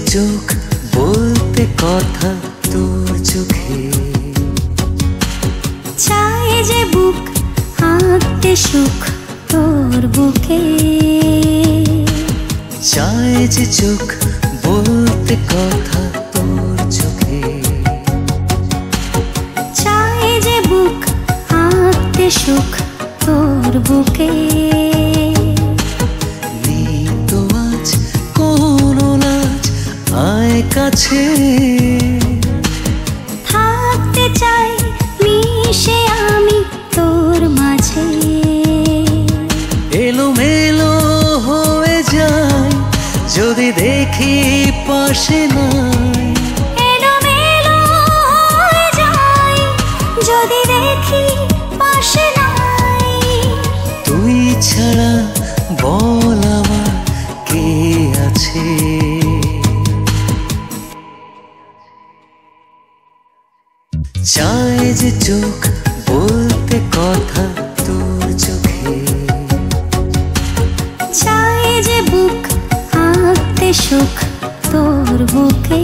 চোখ বলতে কথা তোর চোখে, চায় যে বুক আঁকতে সুখ তোর বুকে, চায় যে চোখ বলতে কথা তোর চোখে, চায় যে বুক আঁকতে সুখ তোর বুকে। নেই তো আজ কোনো লাজ, আয় কাছে থাকতে চাই মিশে আমি তোর মাঝে। এলোমেলো হয়ে যায় যদি দেখি পাশে নাই, এলোমেলো হয়ে যায় যদি দেখি পাশে নাই। তুই ছাড়া বল আমার কে আছে। চায় যে চোখ বলতে কথা তোর চোখে, চায় যে বুক আঁকতে সুখ তোর বুকে।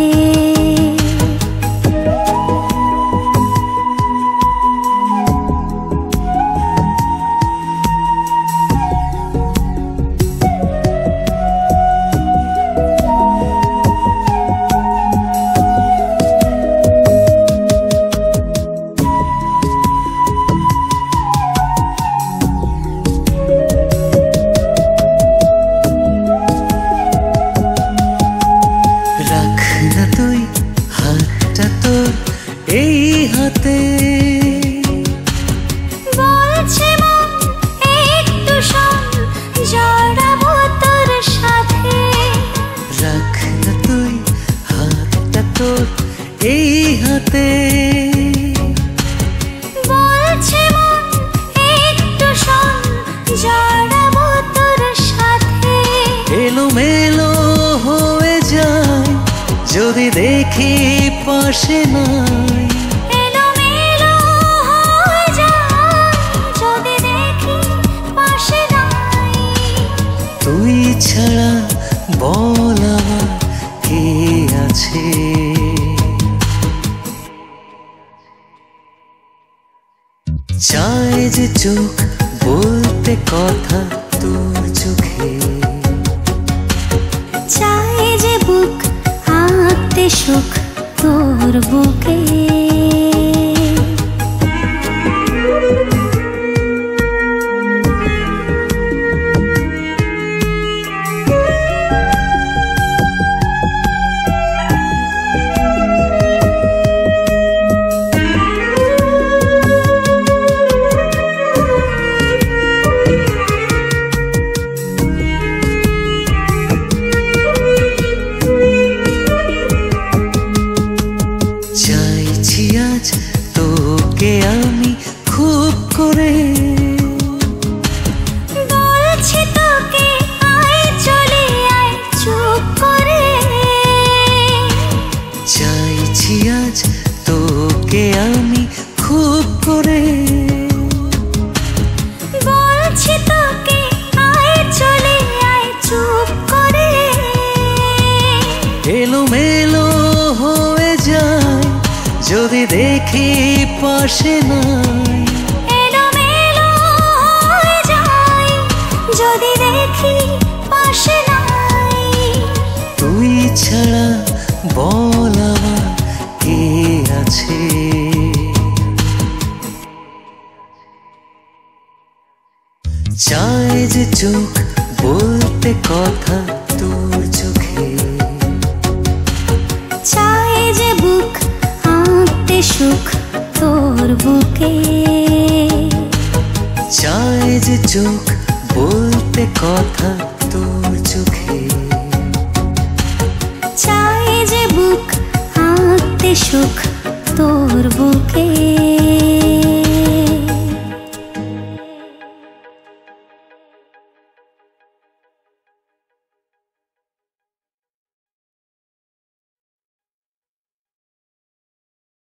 রাখ না তুই হাতটা তোর এই হাতে, বলছে মন একটু শোন জড়াবো তোর সাথে। রাখ না তুই হাতটা তোর এই হাতে, বলছে মন একটু শোন জড়াবো তোর সাথে। এলোমেলো হয়ে যায় যদি দেখি পাশে নাই, এলোমেলো হয়ে যায় যদি দেখি পাশে নাই। তুই ছাড়া বল আমার কে আছে। চায় যে চোখ বলতে কথা তোর চোখে, চায় যে বুক আঁকতে সুখ তোর বুকে। চাইছি আজ তোকে আমি খুব করে, বলছি তোকে আয় চলে আয় চুপ করে। চাইছি আজ তোকে আমি খুব করে, বলছি তোকে আয় চলে আয় চুপ করে। এলোমেলো হয়ে যায় যদি দেখি পাশে নাই, এলোমেলো হয়ে যায় যদি দেখি পাশে নাই। তুই ছাড়া বল আমার কে আছে। চায় যে চোখ বলতে কথা তোর চোখে, চায় যে বুক আঁকতে সুখ তোর বুকে, চায় যে চোখ বলতে কথা তোর চোখে, চায় যে বুক আঁকতে সুখ তোর বুকে।